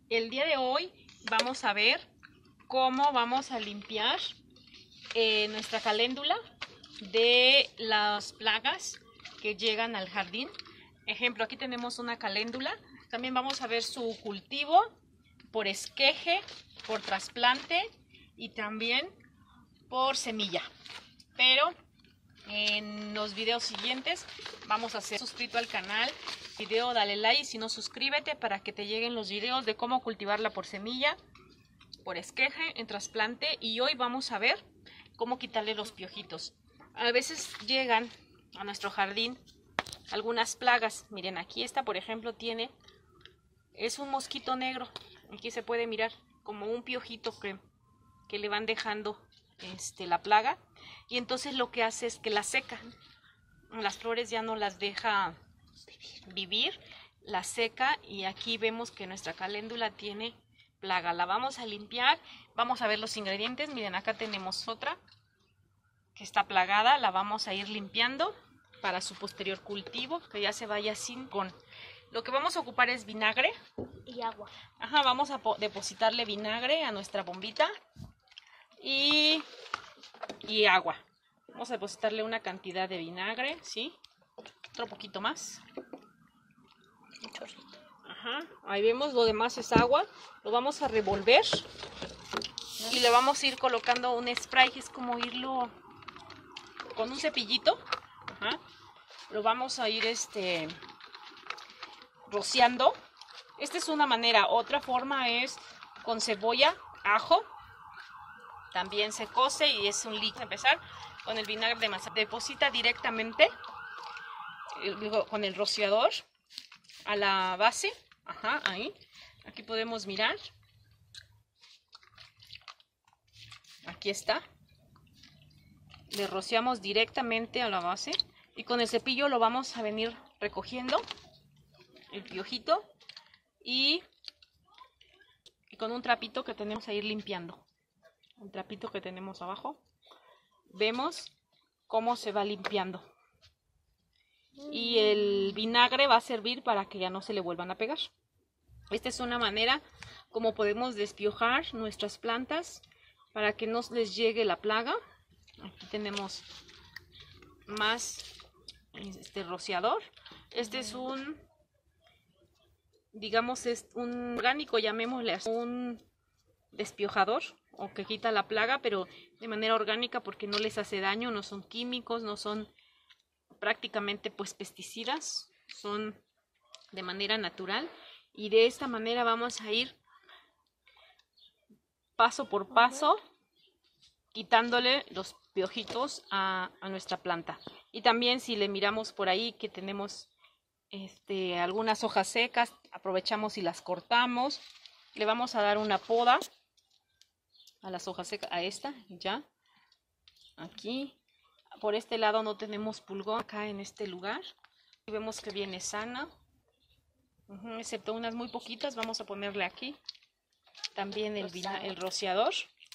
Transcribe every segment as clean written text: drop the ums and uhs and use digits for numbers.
El día de hoy vamos a ver cómo vamos a limpiar nuestra caléndula de las plagas que llegan al jardín. Ejemplo, aquí tenemos una caléndula. También vamos a ver su cultivo por esqueje, por trasplante y también por semilla. Pero en los videos siguientes vamos a hacer suscrito al canal, video, dale like, si no suscríbete para que te lleguen los videos de cómo cultivarla por semilla, por esqueje, en trasplante. Y hoy vamos a ver cómo quitarle los piojitos. A veces llegan a nuestro jardín algunas plagas. Miren, aquí esta por ejemplo es un mosquito negro. Aquí se puede mirar como un piojito que le van dejando la plaga, y entonces lo que hace es que la seca. Las flores ya no las deja vivir, la seca, y aquí vemos que nuestra caléndula tiene plaga. La vamos a limpiar, vamos a ver los ingredientes. Miren, acá tenemos otra que está plagada, la vamos a ir limpiando para su posterior cultivo, que ya se vaya sin con. Lo que vamos a ocupar es vinagre y agua. Ajá, vamos a depositarle vinagre a nuestra bombita y agua. Vamos a depositarle una cantidad de vinagre, ¿sí? Otro poquito más. Un chorrito. Ajá, ahí vemos, lo demás es agua. Lo vamos a revolver y le vamos a ir colocando un spray, que es como irlo con un cepillito. Ajá. Lo vamos a ir rociando. Esta es una manera. Otra forma es con cebolla, ajo. También se cose y es un líquido. Empezar con el vinagre de manzana. Deposita directamente con el rociador a la base. Ajá, ahí. Aquí podemos mirar. Aquí está. Le rociamos directamente a la base y con el cepillo lo vamos a venir recogiendo el piojito y con un trapito que tenemos a ir limpiando. Un trapito que tenemos abajo. Vemos cómo se va limpiando. Y el vinagre va a servir para que ya no se le vuelvan a pegar. Esta es una manera como podemos despiojar nuestras plantas para que no les llegue la plaga. Aquí tenemos más rociador. Este es digamos, es un orgánico, llamémosle así, un despiojador o que quita la plaga, pero de manera orgánica porque no les hace daño, no son químicos, no son prácticamente pues pesticidas, son de manera natural, y de esta manera vamos a ir paso por paso quitándole los piojitos a nuestra planta. Y también si le miramos por ahí que tenemos algunas hojas secas, aprovechamos y las cortamos. Le vamos a dar una poda a las hojas secas, a esta ya. Aquí por este lado no tenemos pulgón, acá en este lugar y vemos que viene sana, excepto unas muy poquitas. Vamos a ponerle aquí también el rociador.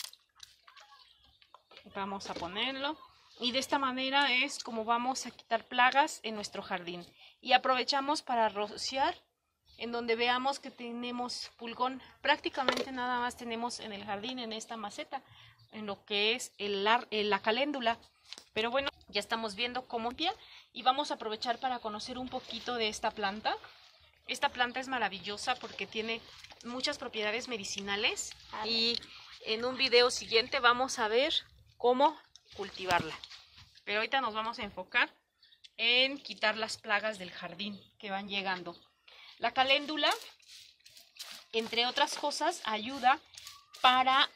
Vamos a ponerlo y de esta manera es como vamos a quitar plagas en nuestro jardín. Y aprovechamos para rociar en donde veamos que tenemos pulgón. Prácticamente nada más tenemos en el jardín, en esta maceta, en lo que es la caléndula. Pero bueno, ya estamos viendo cómo limpia y vamos a aprovechar para conocer un poquito de esta planta. Esta planta es maravillosa porque tiene muchas propiedades medicinales y en un video siguiente vamos a ver cómo cultivarla. Pero ahorita nos vamos a enfocar en quitar las plagas del jardín que van llegando. La caléndula, entre otras cosas, ayuda para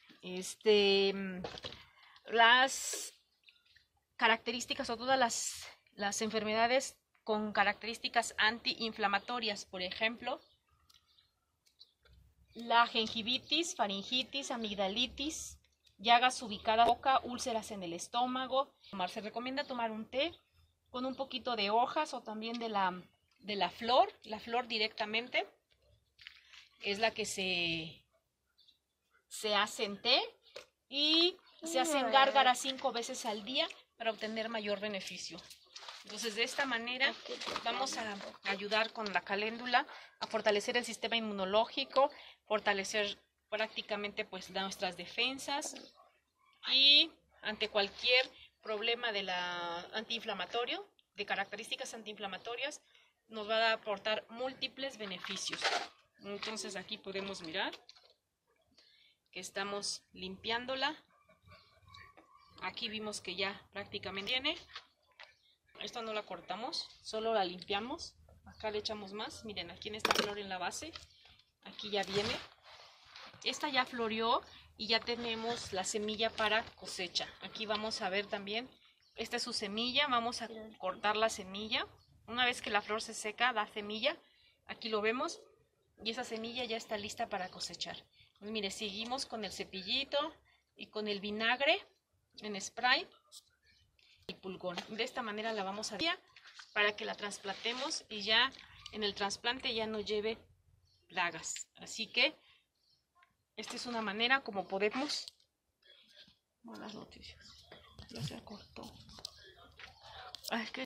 las características o todas las enfermedades con características antiinflamatorias. Por ejemplo, la gingivitis, faringitis, amigdalitis, llagas ubicadas en la boca, úlceras en el estómago. Se recomienda tomar un té con un poquito de hojas o también de la flor. La flor directamente es la que se hace en té y se hacen gárgaras 5 veces al día para obtener mayor beneficio. Entonces de esta manera vamos a ayudar con la caléndula a fortalecer el sistema inmunológico, fortalecer prácticamente pues nuestras defensas y ante cualquier problema de la antiinflamatorio, de características antiinflamatorias, nos va a aportar múltiples beneficios. Entonces aquí podemos mirar que estamos limpiándola. Aquí vimos que ya prácticamente viene. Esta no la cortamos, solo la limpiamos. Acá le echamos más. Miren, aquí en esta flor en la base, aquí ya viene. Esta ya floreó y ya tenemos la semilla para cosecha. Aquí vamos a ver también, esta es su semilla. Vamos a cortar la semilla. Una vez que la flor se seca, da semilla. Aquí lo vemos y esa semilla ya está lista para cosechar. Pues mire, seguimos con el cepillito y con el vinagre en spray y pulgón. De esta manera la vamos a hacer para que la trasplantemos y ya en el trasplante ya no lleve plagas. Así que esta es una manera como podemos. Buenas noticias. Ya se cortó. Ay, es que